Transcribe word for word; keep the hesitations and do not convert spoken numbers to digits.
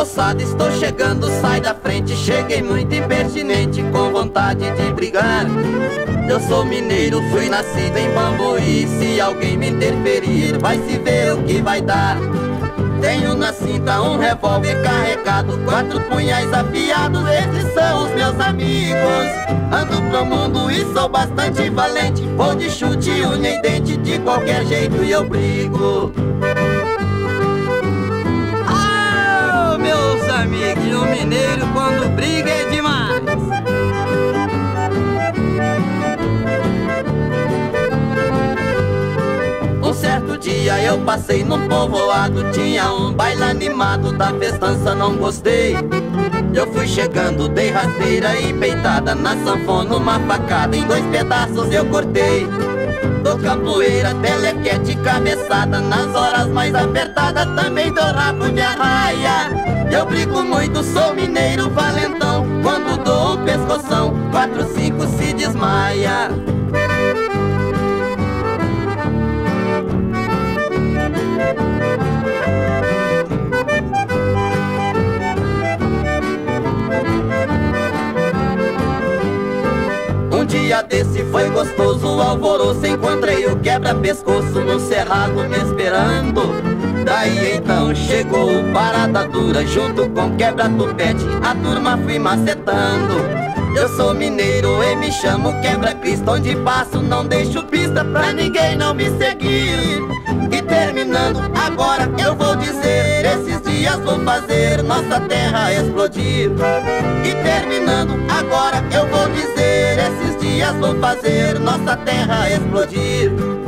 moçada, estou chegando, sai da frente. Cheguei muito impertinente, com vontade de brigar. Eu sou mineiro, fui nascido em Bambuí. Se alguém me interferir, vai se ver o que vai dar. Tenho na cinta um revólver carregado, quatro punhais afiados, esses são os meus amigos. Ando pro mundo e sou bastante valente, vou de chute, unha e dente, de qualquer jeito eu brigo. Ah, meus amigos, o mineiro quando briga é demais. Um certo dia eu passei num povoado, tinha um baile animado, da festança não gostei. Eu fui chegando, dei rasteira e peitada na sanfona, uma facada em dois pedaços eu cortei. Dou capoeira, telequete e cabeçada, nas horas mais apertadas também dou rabo de arraia. Eu brigo muito, sou mineiro valentão, quando dou um pescoção, quatro, cinco se desmaia. Um dia desse foi gostoso o alvoroço, encontrei o quebra-pescoço no cerrado me esperando. Daí então chegou o parada dura, junto com quebra-tupete, a turma fui macetando. Eu sou mineiro e me chamo Quebra-Cristo, onde passo não deixo pista pra ninguém não me seguir. E terminando, agora eu vou dizer, esses dias vou fazer nossa terra explodir. E terminando, agora eu vou dizer, esses dias vou fazer nossa terra explodir.